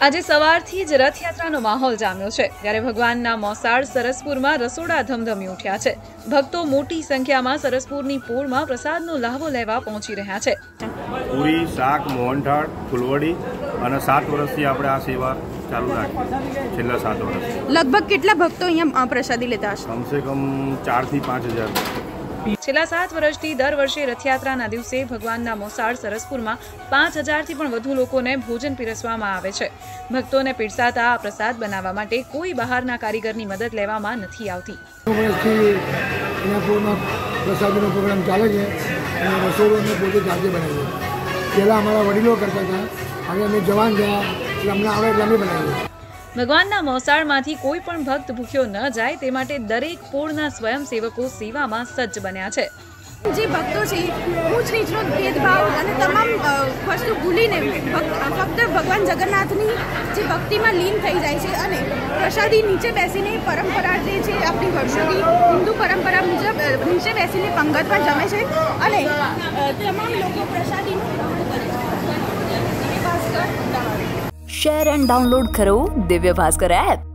આજે સવારથી જ રથયાત્રાનો માહોલ જામ્યો છે, ત્યારે ભગવાનના મોસાળ સરસપુરમાં રસોડા ધમધમી ઉઠ્યા છે। ભક્તો મોટી સંખ્યામાં સરસપુરની પોળમાં પ્રસાદનો લહાવો લેવા પહોંચી રહ્યા છે। પૂરી, શાક, મોહનથાળ, ફૂલવડી અને 7 વર્ષથી આપણે આ સેવા ચાલુ રાખી છેલ્લા 7 વર્ષ। લગભગ કેટલા ભક્તો અહીંયા પ્રસાદી લેતા હશે? કમસે કમ 4 થી 5,000। છેલ્લા 7 વર્ષથી દર વર્ષે રથયાત્રાના દિવસે ભગવાનના મોસાળ સરસપુરમાં 5,000થી પણ વધુ લોકોને ભોજન પીરસવામાં આવે છે। ભક્તોને પીરસાતા આ પ્રસાદ બનાવવા માટે કોઈ બહારના કારીગરની મદદ લેવામાં નથી આવતી। પ્રસાદનો પ્રોગ્રામ ચાલે છે અને રસોડું અમે પોતે જાતે બનાવીએ। પહેલાં અમારા વડીલો કરતા હતા, હવે અમે જવાન થયા એટલે અમને આવડે એટલે અમે બનાવીએ। ભગવાનના મોસાળમાંથી કોઈ પણ ભક્ત ભૂખ્યો ન જાય તે માટે દરેક પોળના સ્વયંસેવકો સેવામાં સજ્જ બન્યા છે। જે ભક્તો છે ઊંચ નીચનો ભેદભાવ અને તમામ વસ્તુ ભૂલીને ફક્ત ભગવાન જગન્નાથની જે ભક્તિમાં લીન થઈ જાય છે અને પ્રસાદી નીચે બેસીને પરંપરા જે છે આપણી વર્ષોની હિન્દુ પરંપરા મુજબ નીચે બેસીને પંગતમાં જમે છે અને તમામ લોકો પ્રસાદીનું शेयर एंड डाउनलोड करो दिव्य भास्कर ऐप।